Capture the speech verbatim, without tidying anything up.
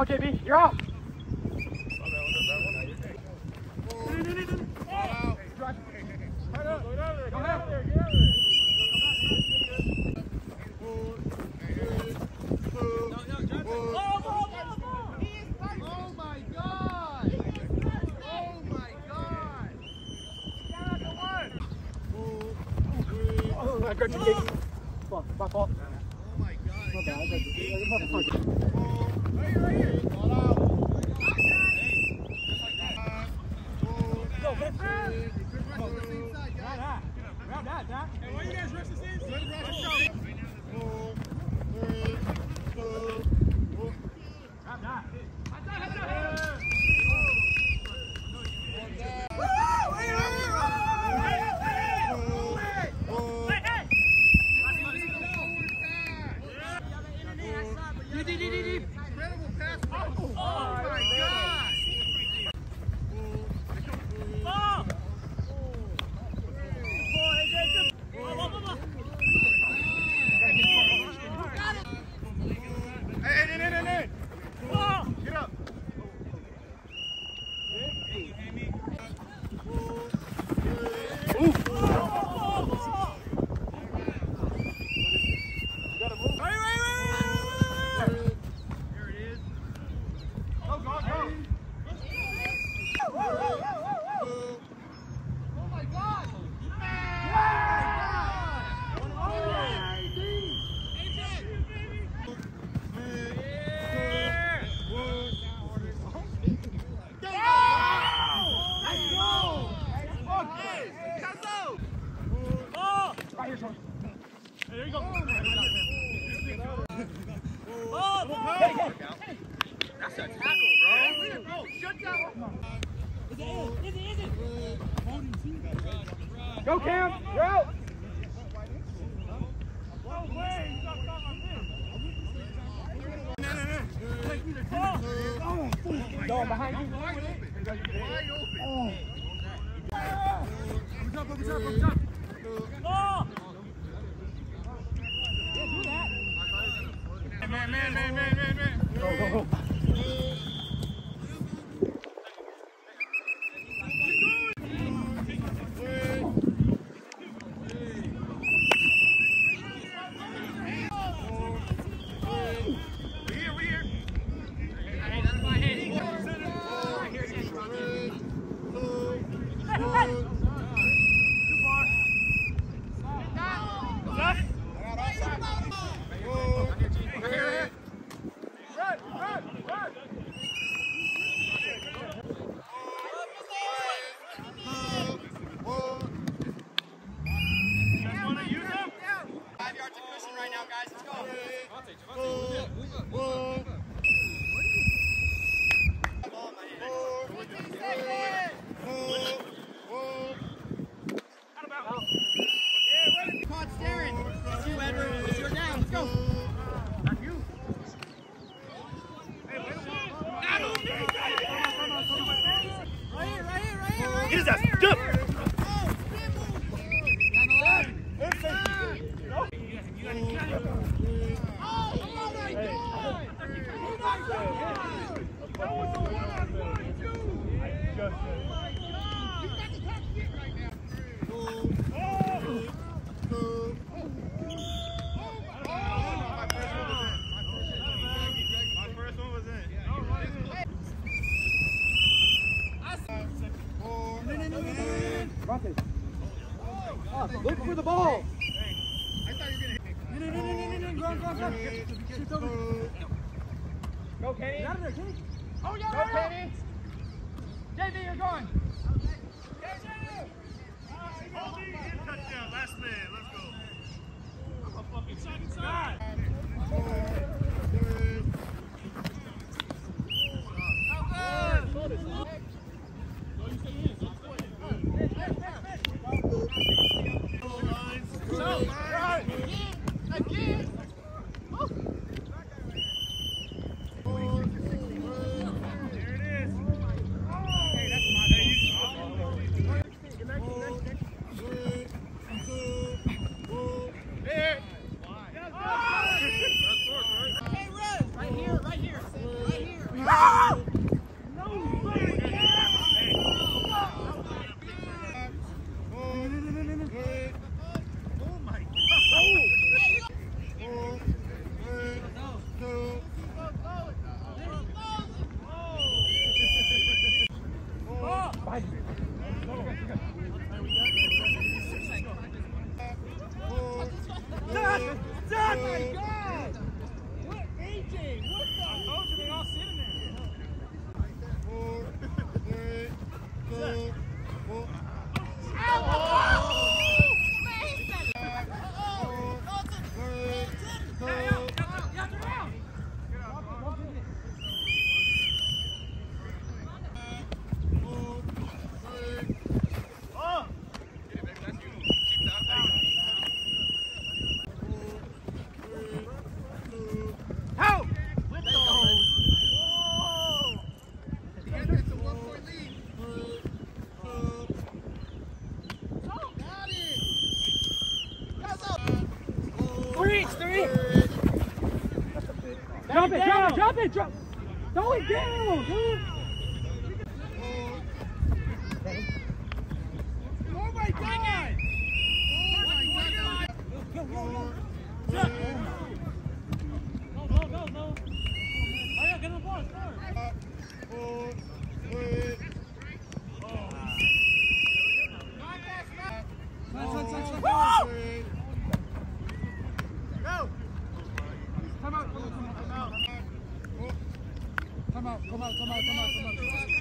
go, J B. You're out. I got you, J B. Ball, ball, ball. Oh my God. Not bad. I got you. Right here, right here. Ball out. Go, get Hey, good rush on the same side, guys. Grab that, Zach. Hey, why you guys rush the same side? Good rush. Let's go. Grab that. Incredible pass. Oh my God. Hey, hey, hey, hey, hey. Get up. There you go. That's a tackle, bro. Bro, shut down. Is it? Is it? Is it? Go, Cam. You're out. No way. Going behind you. Wide open. Wide open. Oh. Open up, open up, open up. Oh. Man, man, man, man, man, man. Go, go, go. Here's that step. Look for the ball. I thought you were going to hit. No, no, no, no, no, no, go, go, go. Shoot over. Go, Kenny. Get out of there, Kenny. Oh, yeah, go, Kenny. J V, you're going. Touchdown, last man. Let's go. I'm a fucking second side. Oh my God! What, A J? What the? I told you they all sitting there. Four, three, two, one. Three, three. Drop it, drop it, drop it, drop. Throw it down, dude. Oh my God! Oh my God! Go, go, go! Go, go, go, go! Hurry up, get on the ball, score! Four, three. Woo! Go! Come out, come out, come out. Come out, come out, come out, come out, come out.